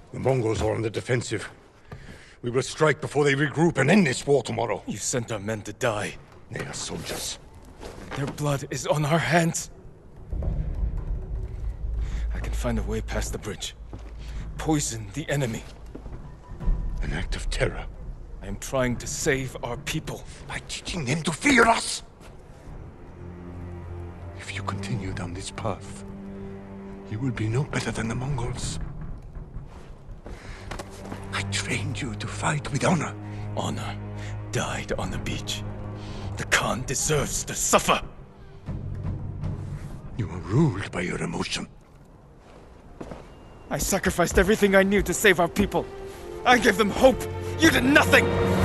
The Mongols are on the defensive. We will strike before they regroup and end this war tomorrow. You sent our men to die. They are soldiers. Their blood is on our hands. I can find a way past the bridge. Poison the enemy. An act of terror. I am trying to save our people. By teaching them to fear us! If you continue down this path, you will be no better than the Mongols. I trained you to fight with honor. Honor died on the beach. The Khan deserves to suffer! You are ruled by your emotion. I sacrificed everything I knew to save our people. I gave them hope. You did nothing!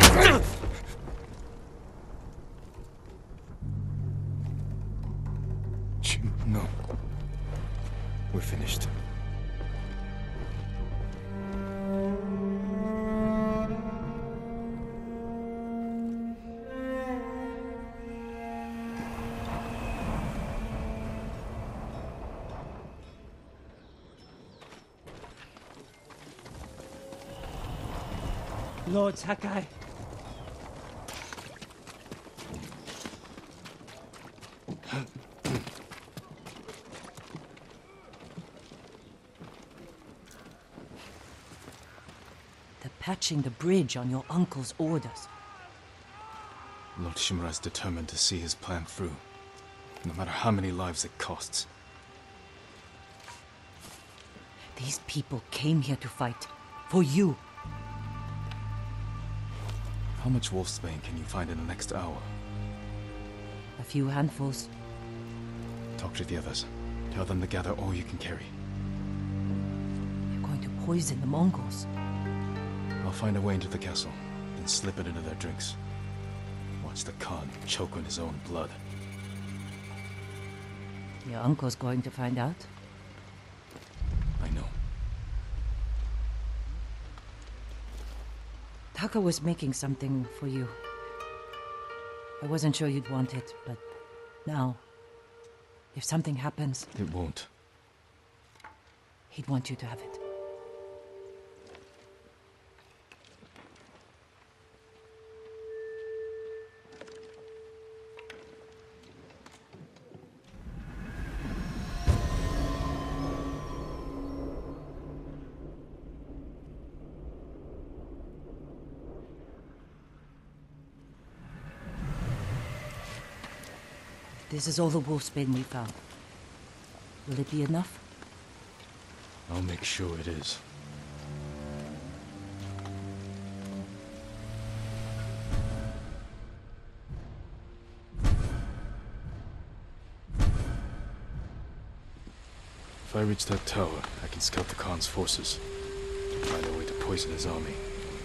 No. We're finished. Lord Sakai. They're patching the bridge on your uncle's orders. Lord Shimura is determined to see his plan through, no matter how many lives it costs. These people came here to fight. For you. How much wolfsbane can you find in the next hour? A few handfuls. Talk to the others. Tell them to gather all you can carry. You're going to poison the Mongols. I'll find a way into the castle, then slip it into their drinks. Watch the Khan choke on his own blood. Your uncle's going to find out. I know. Taka was making something for you. I wasn't sure you'd want it, but now, if something happens... It won't. He'd want you to have it. This is all the wolfsbane we found. Will it be enough? I'll make sure it is. If I reach that tower, I can scout the Khan's forces. Find a way to poison his army.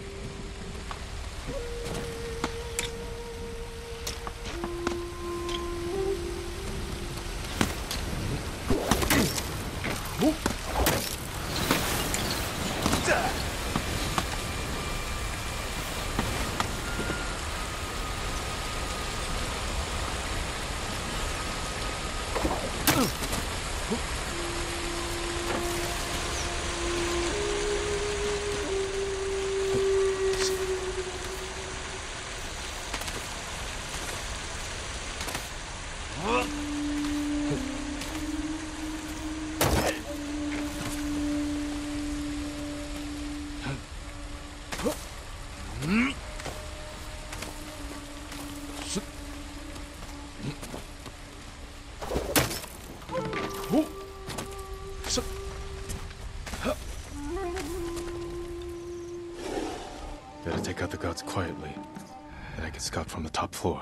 Better take out the guards quietly, and I can scout from the top floor.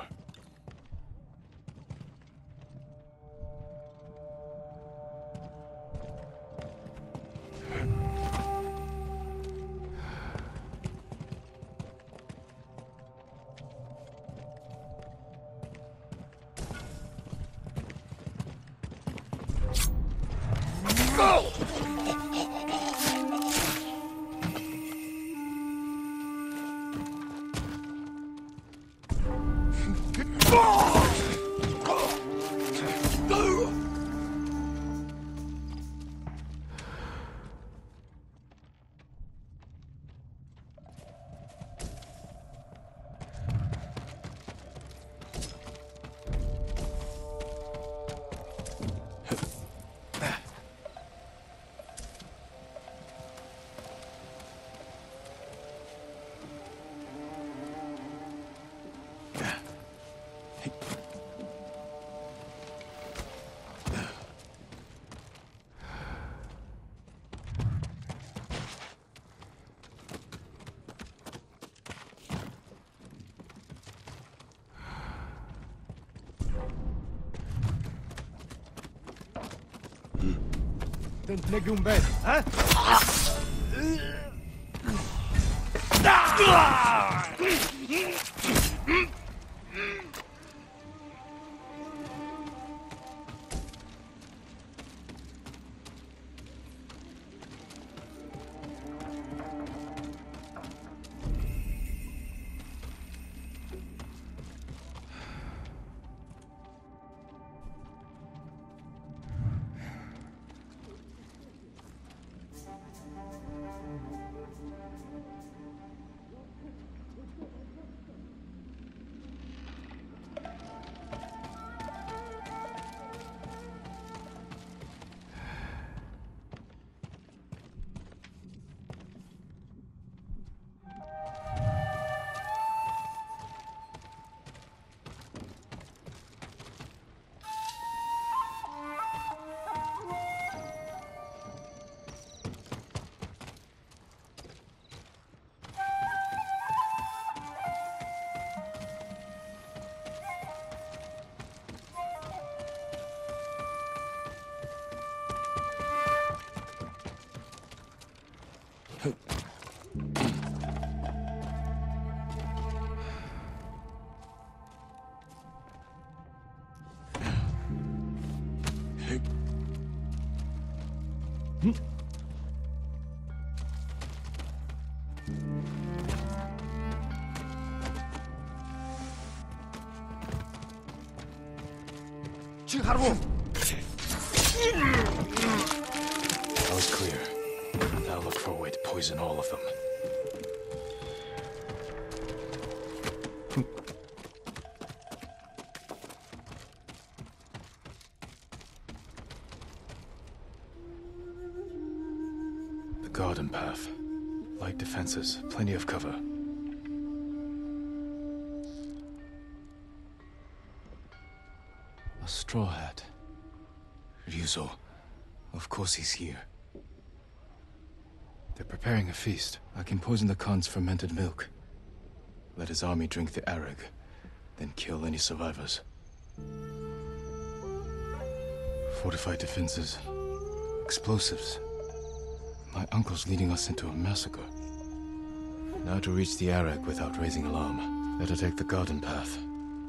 That was clear. Now look for a way to poison all of them. The garden path. Light defenses, plenty of cover. A straw hat. Ryuzo. Of course he's here. They're preparing a feast. I can poison the Khan's fermented milk. Let his army drink the arag, then kill any survivors. Fortified defenses. Explosives. My uncle's leading us into a massacre. Now to reach the arag without raising alarm. Better take the garden path.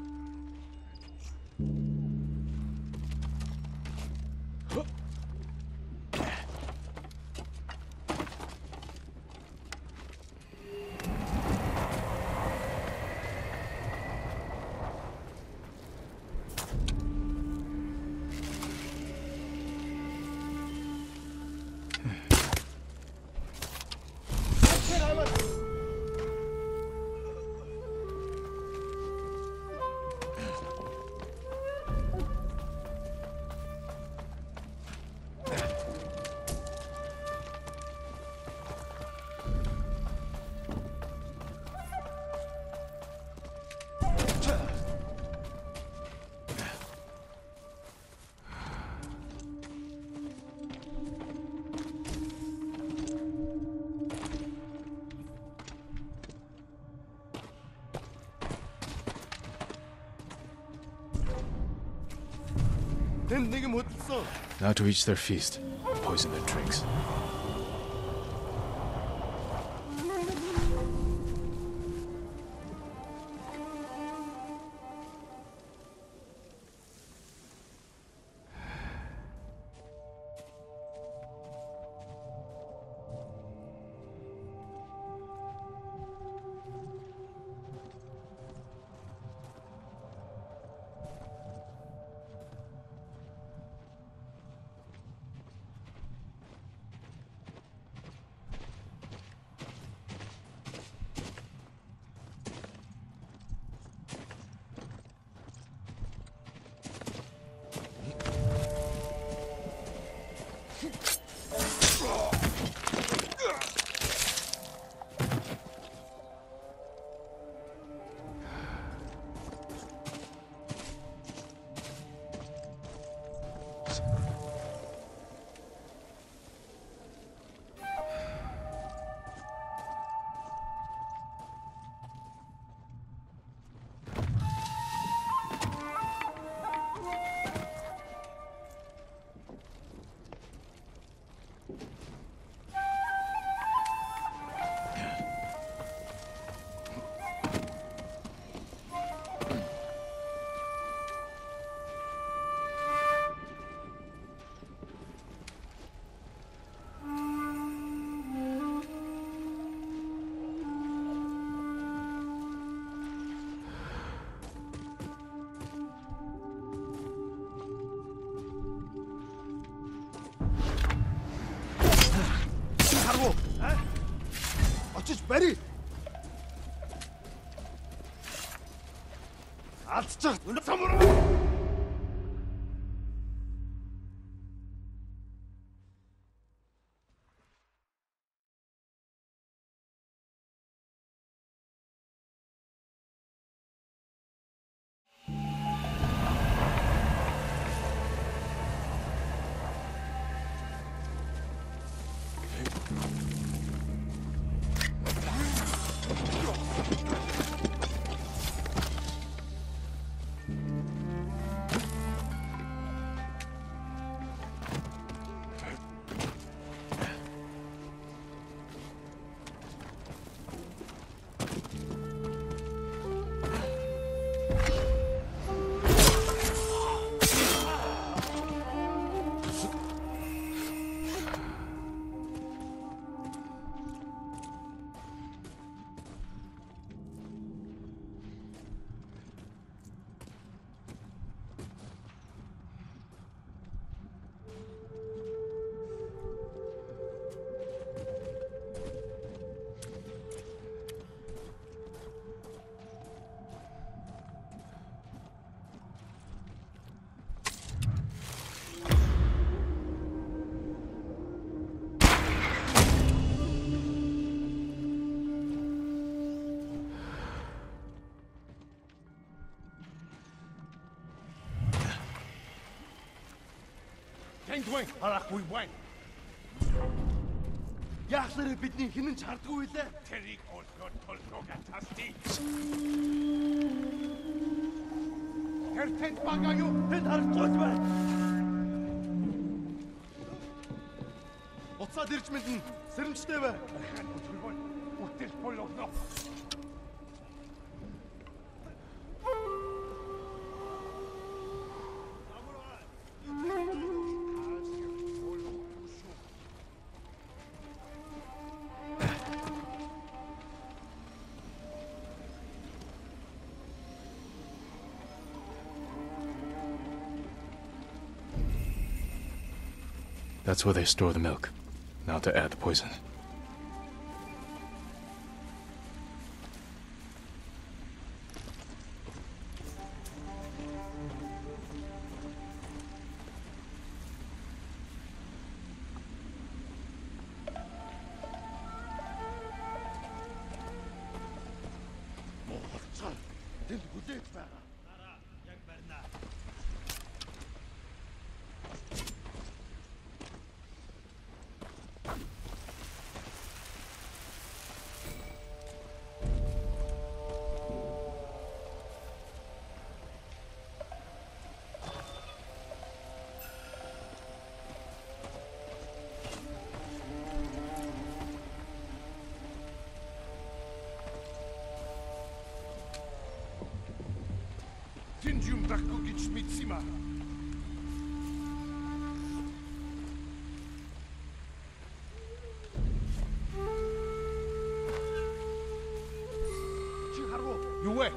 Now to reach their feast, poison their drinks. харгу. Очиж барь. Алдчих. Өнөө самураа. Тэнгуэн харахгүй байна. Яахлаарэ бидний хинэн ч хардггүй лээ. Тэрийг олоход толгойг атасти. Тэр тэнд багаа юу? Тэнд харагдгүй байна. Уцаад ирж мэднэ. Сэрэмжтэй бай. Үтэл болгоно. That's where they store the milk. Now to add the poison. Тэнд хүлээж байгаа. Яг барина. Тэнд юм дахгүй гэж мэдсэн юм аа. Чи харгу. Юу вэ?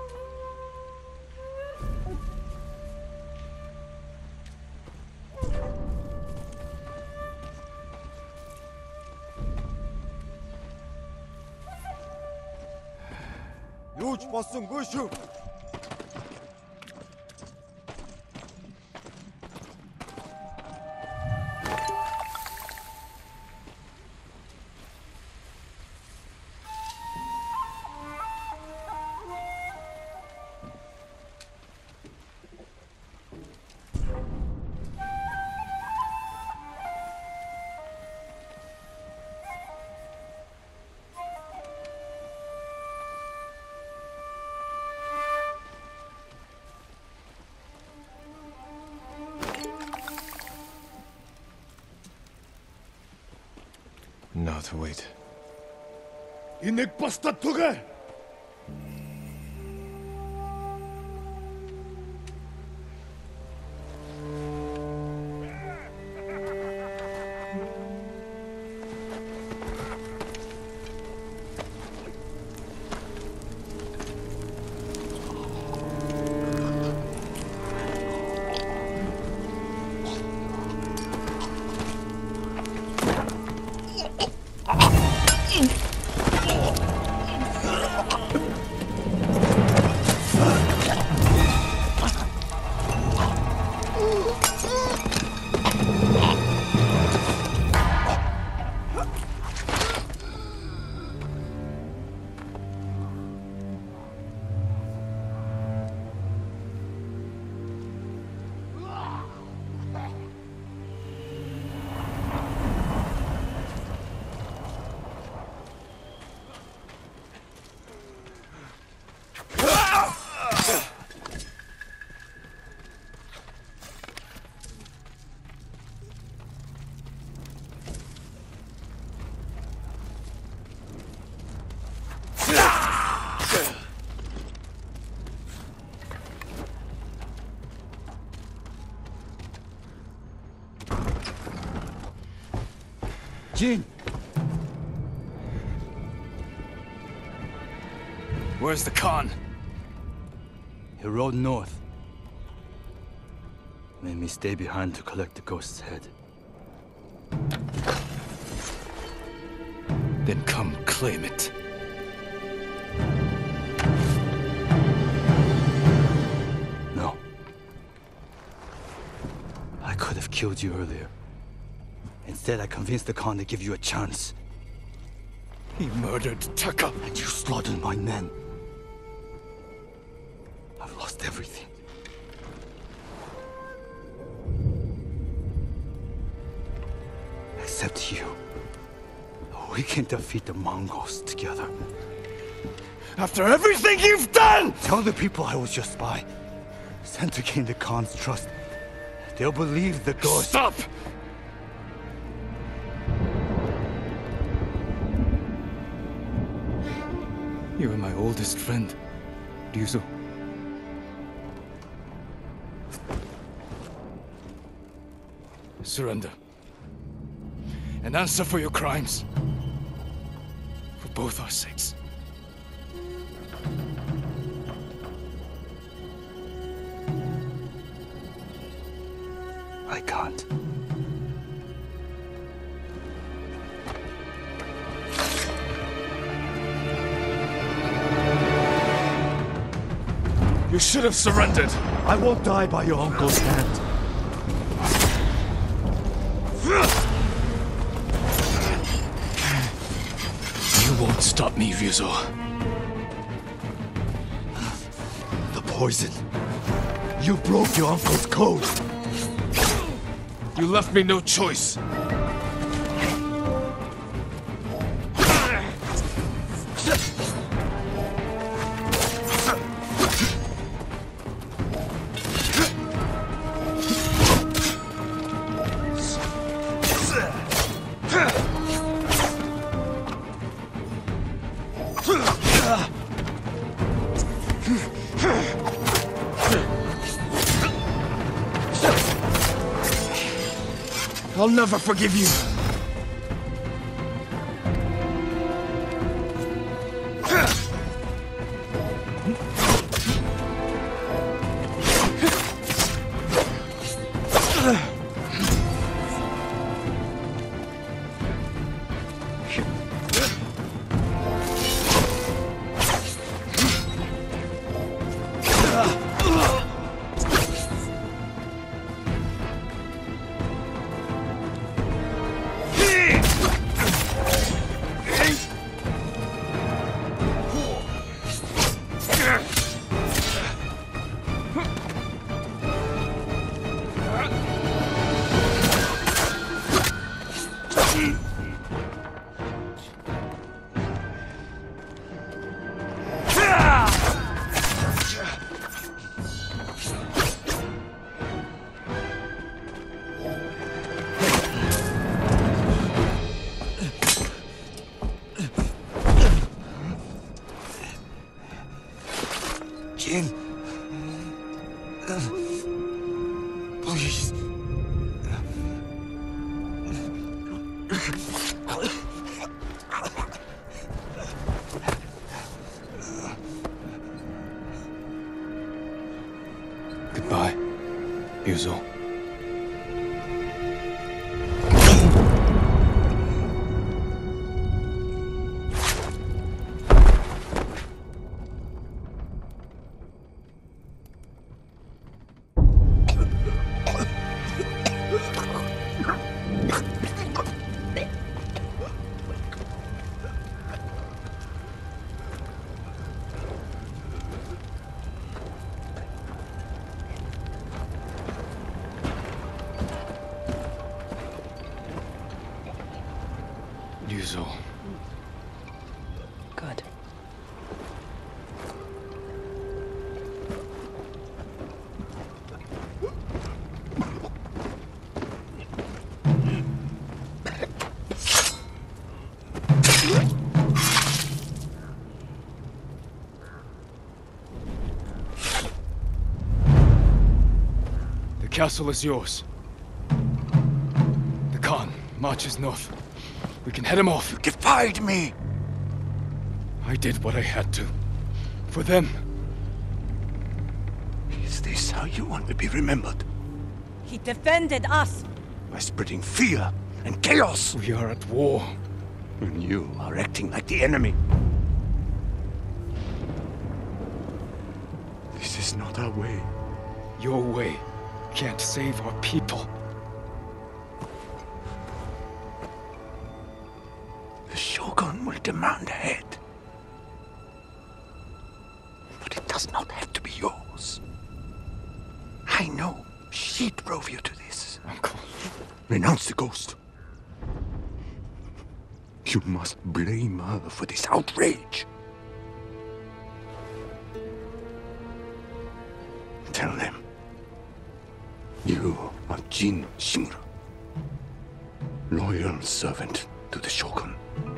Юу ч болсонгүй шүү. Now to wait. Энийг бусдад түгээ. Jin! Where's the Khan? He rode north. Made me stay behind to collect the ghost's head. Then come claim it. No. I could have killed you earlier. Instead, I convinced the Khan to give you a chance. He murdered Taka. And you slaughtered my men. I've lost everything. Except you. We can defeat the Mongols together. After everything you've done! Tell the people I was your spy. Sent to gain the Khan's trust. They'll believe the ghost. Stop! You are my oldest friend, Ryuzo. Surrender. And answer for your crimes. For both our sakes. I can't. You should have surrendered. I won't die by your uncle's hand. You won't stop me, Ryuzo. The poison. You broke your uncle's code. You left me no choice. I'll never forgive you. Jin. Please. Goodbye, Ryuzo. Ryuzo. Good. The castle is yours. The Khan. Marches north. We can head him off. Defied me! I did what I had to. For them. Is this how you want to be remembered? He defended us! By spreading fear and chaos! We are at war. And you are acting like the enemy. This is not our way. Your way can't save our people. The Shogun will demand a head. But it does not have to be yours. I know she drove you to this. Uncle. Renounce the ghost. You must blame her for this outrage. Tell them. You are Jin Shimura. Loyal servant to the Shogun.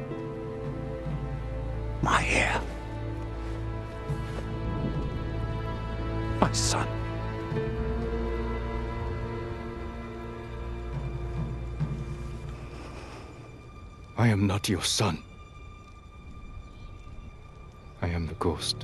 My heir. My son. I am not your son. I am the ghost.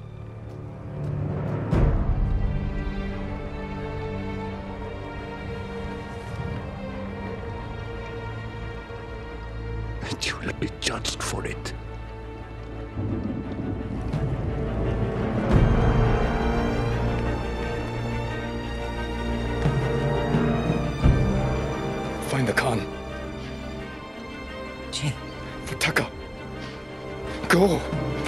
And you will be judged for it. Find the Khan. Jin. For Taka. Go!